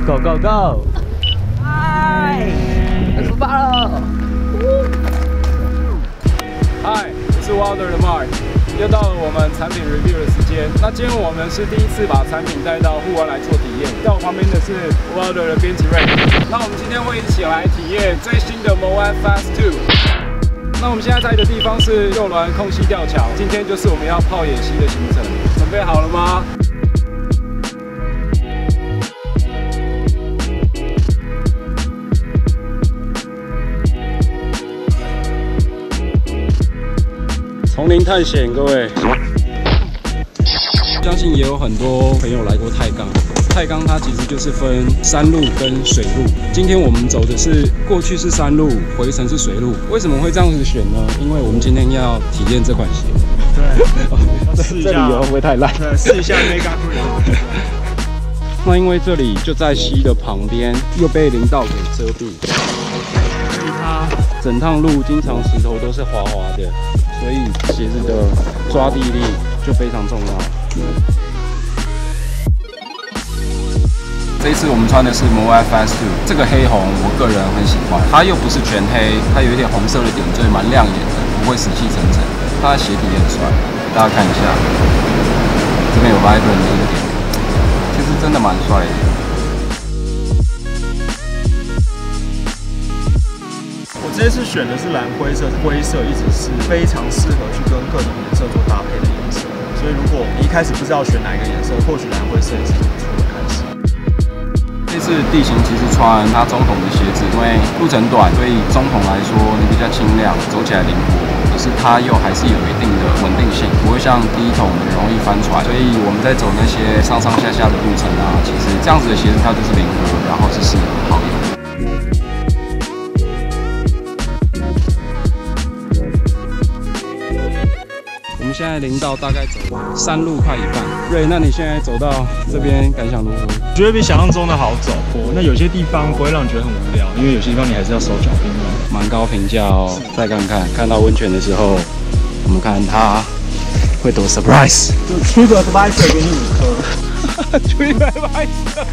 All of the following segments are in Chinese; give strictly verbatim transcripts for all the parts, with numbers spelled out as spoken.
Go Go Go！ 嗨，出发了！ 嗨，我是 Wilder 的 Mark， 又到了我们产品 review 的时间。那今天我们是第一次把产品带到户外来做体验。在我旁边的是 Wilder 的编辑 Ray。那我们今天会一起来体验最新的 M O A Fast 二。那我们现在在的地方是右峦空溪吊桥，今天就是我们要泡野溪的行程，准备好了吗？丛林探险，各位，相信也有很多朋友来过太钢。太钢它其实就是分山路跟水路。今天我们走的是过去是山路，回程是水路。为什么会这样子选呢？因为我们今天要体验这款鞋。对，试一下，这理由会不会太烂？对，试一下 Mega Grip。那因为这里就在溪的旁边，又被林道给遮蔽，所以它整趟路经常石头都是滑滑的。所以鞋子的抓地力就非常重要。这一次我们穿的是 M O A Fast 二，这个黑红我个人很喜欢，它又不是全黑，它有一点红色的点缀，蛮亮眼的，不会死气沉沉。它的鞋底也很帅，大家看一下，这边有 Vibrant 的一个点，其实真的蛮帅的。 我这次选的是蓝灰色，灰色一直是非常适合去跟各种颜色做搭配的颜色，所以如果你一开始不知道选哪一个颜色，或许蓝灰色也是一个不错的开始。 这次地形其实穿它中筒的鞋子，因为路程短，所以中筒来说你比较轻量，走起来灵活，可是它又还是有一定的稳定性，不会像第一筒很容易翻船。所以我们在走那些上上下下的路程啊，其实这样子的鞋子它就是灵活，然后是适合好用。我们现在林道大概走山路快一半。瑞，那你现在走到这边感想如何？ 我觉得比想象中的好走。那有些地方不会让你觉得很无聊，因为有些地方你还是要手脚并用。 蛮高评价哦。再看看，看到温泉的时候，我们看它会多 surprise。 就Trip Advisor给你五颗。 Trip Advisor。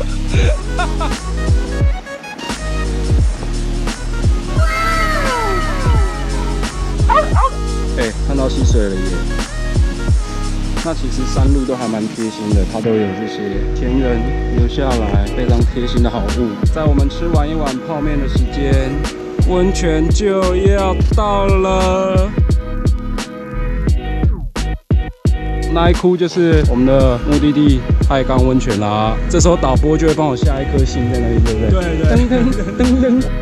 哎、欸，看到溪水了耶！那其实山路都还蛮贴心的，它都有这些田人留下来非常贴心的好物。在我们吃完一碗泡面的时间，温泉就要到了。那一窟就是我们的目的地太钢温泉啦。这时候导播就会帮我下一颗星在那里，对不对？ 对对。噔噔噔噔。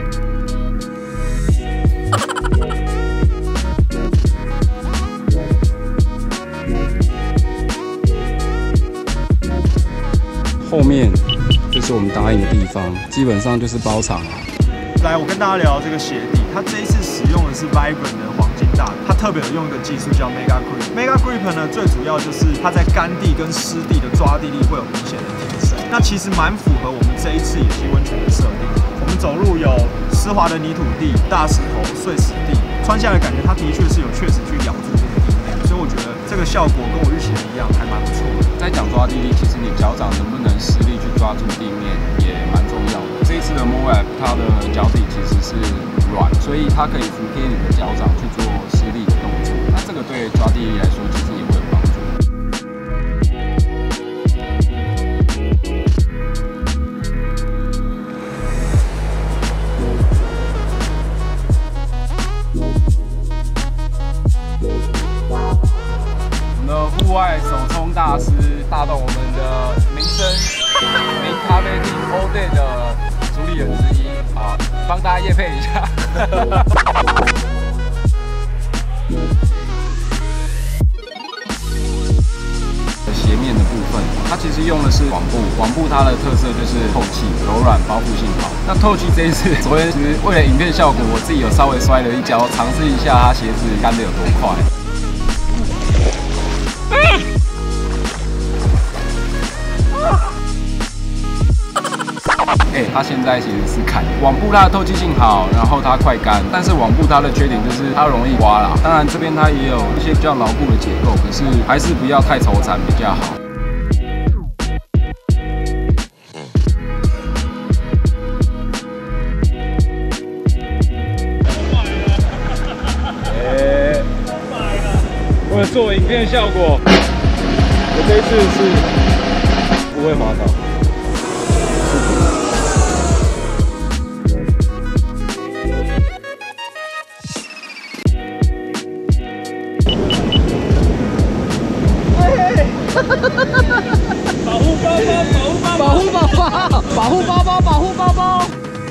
后面就是我们答应的地方，基本上就是包场啊。 来，我跟大家聊这个鞋底，它这一次使用的是 Vibrant 的黄金大底，它特别有用一个技术叫 Mega Grip。Mega Grip 呢，最主要就是它在干地跟湿地的抓地力会有明显的提升。那其实蛮符合我们这一次野溪温泉的设定。我们走路有湿滑的泥土地、大石头、碎石地，穿下来感觉它的确是有确实去咬住这个地面，所以我觉得这个效果跟我预期的一样，还蛮不错的。 在讲抓地力，其实你脚掌能不能施力去抓住地面也蛮重要的。这一次的 M O A 它的脚底其实是软，所以它可以服贴你的脚掌去做施力的动作。那这个对抓地力来说，其实也会有帮助。我们的户外手冲大师，大动我们的名声名咖啡厅 All Day 的主理人之一，好，帮大家业配一下。鞋面的部分，它其实用的是网布，网布它的特色就是透气、柔软、包覆性好。那透气这一次，昨天其实为了影片效果，我自己有稍微摔了一跤，尝试一下它鞋子干的有多快。哎、欸，它现在其实是看网布，它的透气性好，然后它快干，但是网布它的缺点就是它容易刮啦。当然这边它也有一些比较牢固的结构，可是还是不要太抽残比较好。 做影片效果。我这一次是不会滑倒。 保护包包，保护包包， 保护包包，保护包包。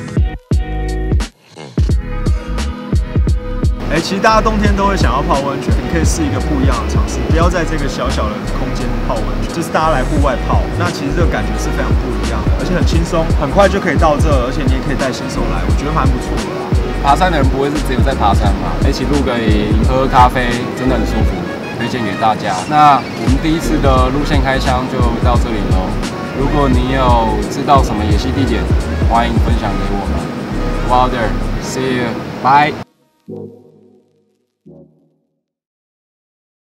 哎、欸，其实大家冬天都会想要泡温泉，你可以试一个不一样的尝试，不要在这个小小的空间泡温泉，就是大家来户外泡，那其实这个感觉是非常不一样的，而且很轻松，很快就可以到这，而且你也可以带新手来，我觉得蛮不错的啦。 爬山的人不会是只有在爬山嘛，一起露个营、喝喝咖啡，真的很舒服。 推荐给大家。那我们第一次的路线开箱就到这里喽。如果你有知道什么野溪地点，欢迎分享给我们。Wilder，see you，bye。